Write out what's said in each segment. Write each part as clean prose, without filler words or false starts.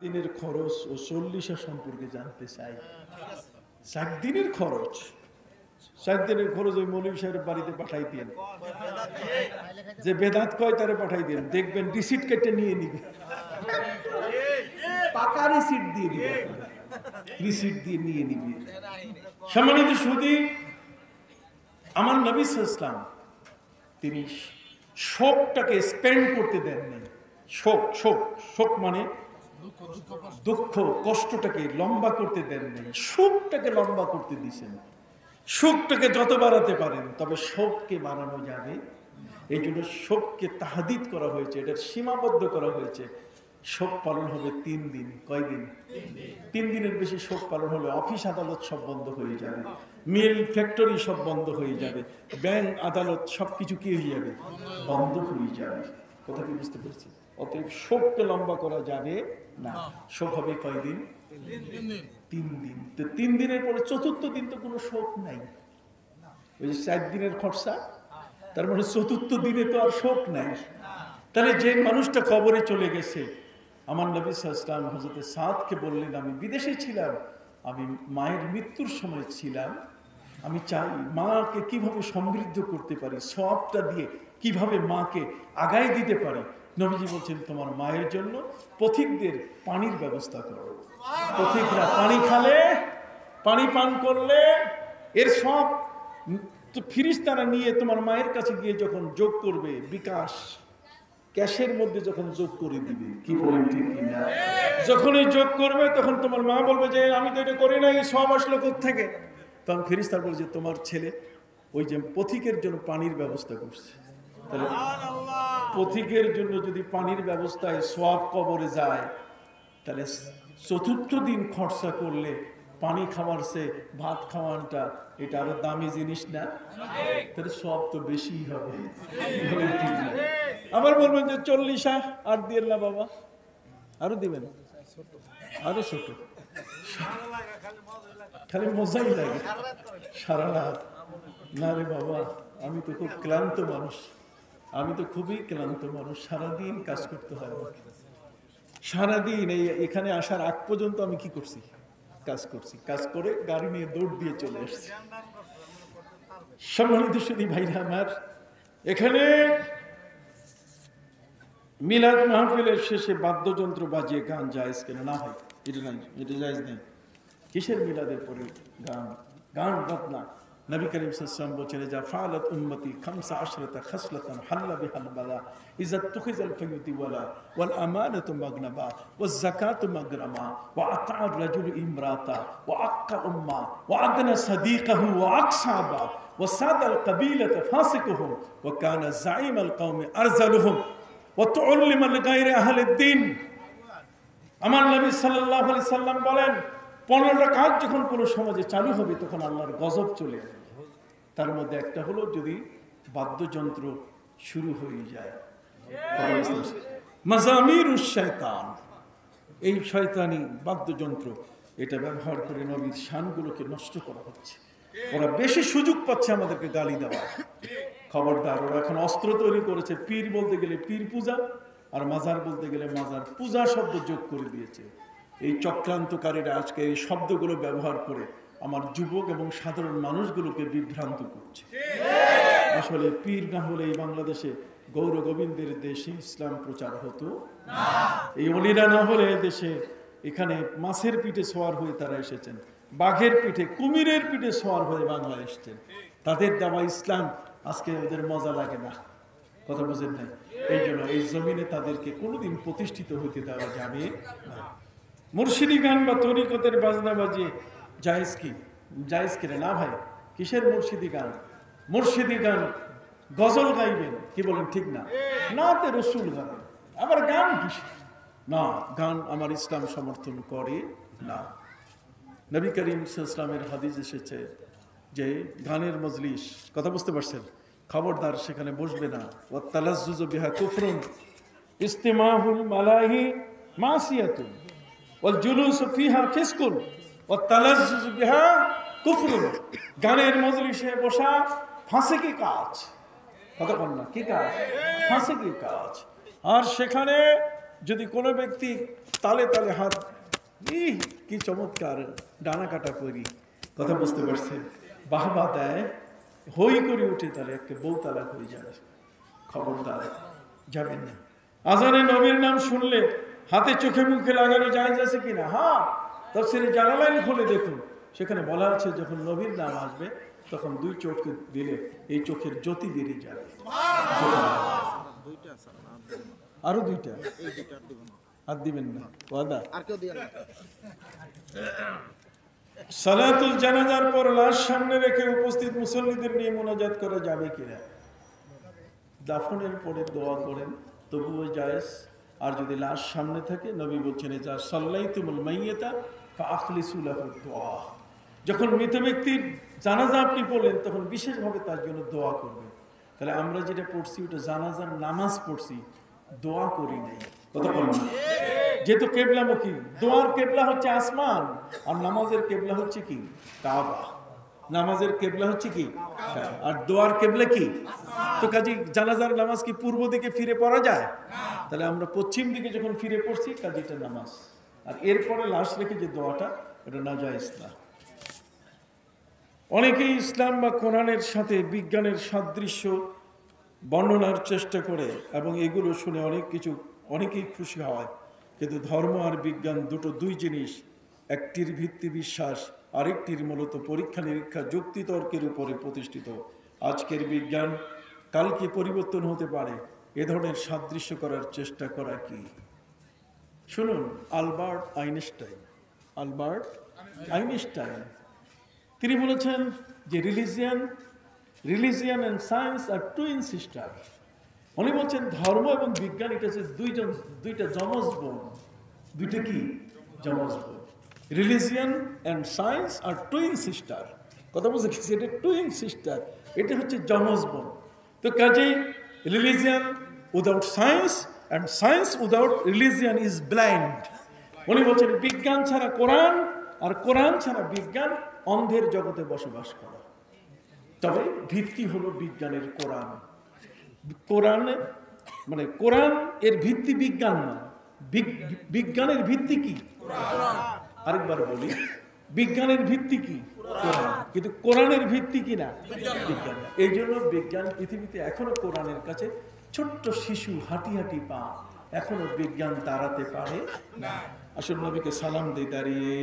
দিনের খরচ ও 40 সম্পর্কে জানতে চাই। 7 দিনের খরচ, 7 দিনের খরচ ওই মৌলভী সাহেবের বাড়িতে পাঠাই দেন, যে বেদাত কয় তারে পাঠাই দেন, দেখবেন রিসিট কেটে নিয়ে নিবে, পাকা রিসিট দিয়ে দিবে, রিসিট দিয়ে নিয়ে নিবে। সম্মানিত সুধী, আমার নবী সাল্লাল্লাহু আলাইহি ওয়াসাল্লাম তিনি শোকটাকে স্পেন্ড করতে দেন নাই। শোক শোক শোক মানে দুঃখ, কষ্টটাকে লম্বা করতে দেন নাই, সুখটাকে লম্বা করতে দিয়েছেন। সুখটাকে যত বাড়াতে পারেন, তবে শোককে বাড়ানো যাবে। এই জন্য শোককে তাহাদিদ করা হয়েছে, এটার সীমাবদ্ধ করা হয়েছে। শোক পালন হবে 3 দিন। কয়দিন? 3 দিনের বেশি শোক পালন হলে অফিস আদালত সব বন্ধ হয়ে যাবে, মিল ফ্যাক্টরি সব বন্ধ হয়ে যাবে, ব্যাংক আদালত সবকিছু কি হয়ে যাবে? বন্ধ হয়ে যাবে। কথা কি বুঝতে পেরেছি? অতএব শোককে লম্বা করা যাবে না। শোক হবে কয়দিন? 3 দিন। তো 3 দিনের পরে 4র্থ দিন তো কোনো শোক নাই। ওই যে 4 দিনের খরচা, তার মানে 4র্থ দিনে তো আর শোক নাই। তাহলে যে মানুষটা কবরে চলে গেছে, আমার নবী সাল্লাল্লাহু আলাইহি ওয়াসাল্লাম হযরত সাদকে বললেন, আমি বিদেশে ছিলাম, আমি মায়ের মৃত্যুর সময় ছিলাম, আমি চাই মাকে কিভাবে সমৃদ্ধ করতে পারি, সওয়াবটা দিয়ে কিভাবে মাকে আগায় দিতে পারি। নবীজি বলছেন, তোমার মায়ের জন্য পথিকদের পানির ব্যবস্থা করো। পথিকরা পানি খালে, পানি পান করলে এর সব ফিরিস্তারা নিয়ে তোমার মায়ের কাছে গিয়ে যখন যোগ করবে, বিকাশ ক্যাশের মধ্যে যখন যোগ করে দিবে, কি বলেন ঠিক কিনা? যখনই যোগ করবে তখন তোমার মা বলবে যে আমি তো এটা করি নাই, সব আসলো কোত্থেকে? তখন ফেরেশতা বলবে যে তোমার ছেলে ওই যে পথিকের জন্য পানির ব্যবস্থা করছে। তাহলে পথিকের জন্য যদি পানির ব্যবস্থায় সওয়াব কবরে যায়, তাহলে 4র্থ দিন খরচা করলে পানি খাওয়ার সে ভাত খাওয়ানটা এটা আরো দামি জিনিস না? তাহলে সব তো বেশি হবে। আবার বলবেন যে 40 আর দিয়েন না বাবা, আরো দিবেন, আরো ছোট, খালি মজাই লাগে সারা রাত। না রে বাবা, আমি তো খুব ক্লান্ত মানুষ, আমি তো খুবই ক্লান্ত মানুষ, সারাদিন কাজ করতে হয় আমাকে। সারাদিন এখানে আসার আগ পর্যন্ত আমি কি করছি? কাজ করছি। কাজ করে গাড়ি নিয়ে দৌড় দিয়ে চলে আসছি। সম্মানিত সুধী ভাইরা আমার, এখানে মিলাদ মাহফিলের শেষে বাদ্যযন্ত্র বাজিয়ে গান জায়েজ কেন? না ভাই, এটা নাই, এটা জায়েজ নেই। কিসের মিলাদের পরে গান? গান বাজনা। নবী করিম সাল্লাল্লাহু আলাইহি ওয়াসাল্লাম বলেছেন, যা ফাআলাত উম্মতি 15 খাসলাতান হাল্লা বিহাল বালা ইযা তুখিজাল ফায়ুতি ওয়ালা ওয়াল আমানাতু মাগনাবা ওয়াজ যাকাতু মাগরামা ওয়া আতা'আর রাজুলু ইমরাতা ওয়া আক্কা উম্মা ওয়া আদনা সাদিকাহু ওয়া আকসাবা ওয়া সাদাল কাবিলাতা ফাসিকুহুম ওয়া কানা যাঈমাল কওমি আরজালুহুম ওয়া তু'আল্লিমা লিগায়রি আহলিদ দ্বীন। আমার নবী সাল্লাল্লাহু আলাইহি সাল্লাম বলেন, 15টা কাজ যখন কোনো সমাজে চালু হবে তখন আল্লাহর গজব চলে আসবে। তার মধ্যে একটা হলো যদি বাদ্যযন্ত্র শুরু হয়ে যায়। মাজামিরুশ শয়তান, এই শয়তানি বাদ্যযন্ত্র, এটা ব্যবহার করে নবীর শানগুলোকে নষ্ট করা হচ্ছে। ওরা বেশি সুযোগ পাচ্ছে আমাদেরকে গালি দেওয়ার। খবরদার, ওরা এখন অস্ত্র তৈরি করেছে। পীর বলতে গেলে পীর পূজা, আর মাজার বলতে গেলে মাজার পূজা শব্দ যোগ করে দিয়েছে। এই চক্রান্তকারীরা আজকে এই শব্দগুলো ব্যবহার করে আমার যুবক এবং সাধারণ মানুষগুলোকে বিভ্রান্ত করছে। আসলে পীর না হলে এই বাংলাদেশে গৌর গোবিন্দের দেশে ইসলাম প্রচার হতো না। এই অলিরা না হলে দেশে এখানে মাছের পিঠে সোয়ার হয়ে তারা এসেছেন, বাঘের পিঠে, কুমিরের পিঠে সোয়ার হয়ে বাংলা এসেছেন। তাদের দেওয়া ইসলাম আজকে ওদের মজা লাগে না। কথা বুঝেন নাই? এই জন্য এই জমিনে তাদেরকে কোনোদিন প্রতিষ্ঠিত হইতে দেওয়া যাবে না। মুর্শিদি গান বা তরিকতের বাজনা বাজিয়ে জায়েজ কি? জায়েজ কিনা? না ভাই, কিসের মুর্শিদি গান? মুর্শিদি গান গজল গাইবেন, কি বলেন ঠিক না? নাতে রসুল গাবেন, আবার গান কিসের? না, গান আমার ইসলাম সমর্থন করে না। নবী করিম সাল্লাল্লাহু আলাইহি ওয়াসাল্লামের হাদিস এসেছে যে গানের মজলিস, কথা বুঝতে পারছেন, খবরদার সেখানে বসবে না। ওয়া তালাজ্জুজু বিহা কুফরুন ইস্তিমাহুল মালাহি মাসিয়াতুন ওয়াল জুলুসু ফিহা ফিসকুন ওয়া তালাজ্জুজু বিহা কুফরুন। গানের মজলিসে বসা ফাঁসিকি কাজ। কথা বল না, কি কাজ? ফাঁসিকি কাজ। আর সেখানে যদি কোনো ব্যক্তি তালে তালে হাত, কি চমৎকার ডানা কাটা করি, কথা বুঝতে পারছেন, বাহবা দেয়, হই করে উঠে, তাহলে একটা বউতালা হয়ে যাবে। খবরদার যাবেন না। আজানে নবীর নাম শুনলে হাতে চোখে মুখে লাগানো জায়েজ আছে কিনা? হ্যাঁ, তাফসীরে জালালাইন খুলে দেখুন, সেখানে বলা আছে যখন নবীর নাম আসবে তখন দুই চোখে দিলে এই চোখের জ্যোতি বেরিয়ে যাবে। আরো দুইটা আর দিবেন না, ওয়াদা। সালাতুল জানাজার পর লাশ সামনে রেখে উপস্থিত মুসল্লিদের নিয়ে মোনাজাত করা যাবে কিনা? দাফনের পরে দোয়া করেন তবুও জায়েজ। আর যদি লাশ সামনে থাকে, নবী বলছেন যা সাল্লাইতুমুল মাইয়্যিতা ফাআখলিসু লাহু দুআ, যখন মৃত ব্যক্তির জানাজা আপনি পড়লেন তখন বিশেষভাবে তার জন্য দোয়া করবেন। তাহলে আমরা যেটা পড়ছি ওটা জানাজার নামাজ পড়ছি, দোয়া করি নাই। কথা বলুন, যেহেতু কেবলামুখী, দোয়ার কেবলা হচ্ছে আসমান আর নামাজের কেবলা হচ্ছে কি? কাবা। নামাজের কেবলা হচ্ছে কি? আর দোয়ার কেবলা কি? তো কাজী জানাজার নামাজ কি পূর্ব দিকে ফিরে পড়া যায়? তাহলে আমরা পশ্চিম দিকে যখন ফিরে পড়ছি কাজীটা নামাজ, আর এরপরে লাশ রেখে যে দোয়াটা, এটা নাজায়েজ না। অনেকেই ইসলাম বা কোরআনের সাথে বিজ্ঞানের সাদৃশ্য বর্ণনার চেষ্টা করে এবং এগুলো শুনে অনেকেই খুশি হয়, কিন্তু ধর্ম আর বিজ্ঞান দুই জিনিস। একটির ভিত্তি বিশ্বাস, আরেকটির মূলত পরীক্ষা নিরীক্ষা যুক্তিতর্কের উপরে প্রতিষ্ঠিত। আজকের বিজ্ঞান কালকে পরিবর্তন হতে পারে, এ ধরনের সাদৃশ্য করার চেষ্টা করা কি? শুনুন, আলবার্ট আইনস্টাইন তিনি বলেছেন যে religion and science R twin sister. উনি বলছেন ধর্ম এবং বিজ্ঞান এটা হচ্ছে দুইটা যমজ বোন। দুইটা কি? যমজ বোন। Religion and science R twin sister. কথা বুঝতে গেছি, এটা টুইন সিস্টার, এটা হচ্ছে যমজ বোন। তো কাজেই religion without science and science without religion is blind. উনি বলছেন বিজ্ঞান ছাড়া কোরআন আর কোরআন ছাড়া বিজ্ঞান অন্ধের জগতে বসবাস করা। তবে ভিত্তি হলো বিজ্ঞানের কোরআন। কোরআন এর ভিত্তি বিজ্ঞান না, বিজ্ঞানের ভিত্তি কি? আরেকবার বলি, বিজ্ঞানের ভিত্তি কি? কোরআন। কিন্তু কোরআনের ভিত্তি কি না? বিজ্ঞান। এই জন্য বিজ্ঞান পৃথিবীতে এখনো কোরআনের কাছে ছোট্ট শিশু, হাঁটি পা, এখনো বিজ্ঞান দাঁড়াতে পারে না। আসল নবীকে সালাম দিই দাঁড়িয়ে,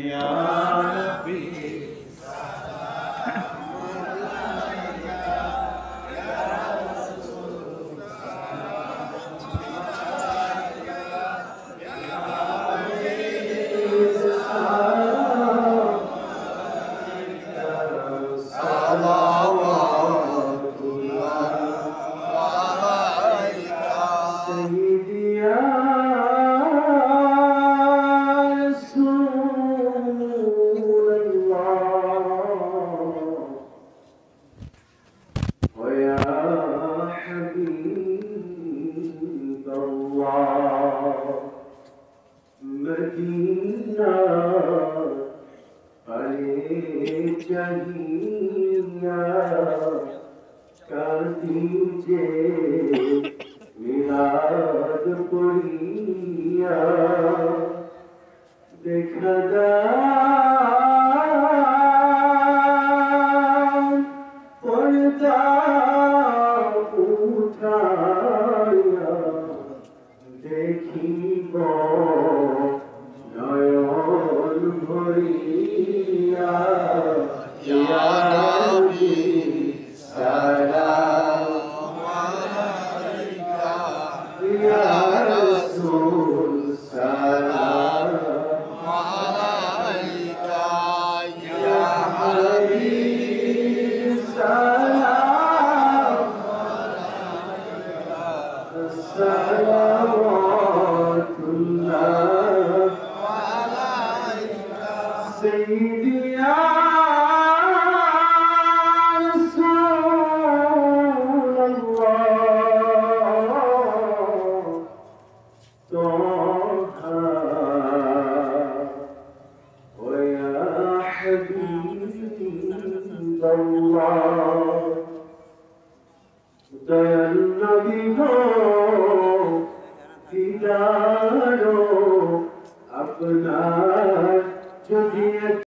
দয়াল নবী গো দিদার যদি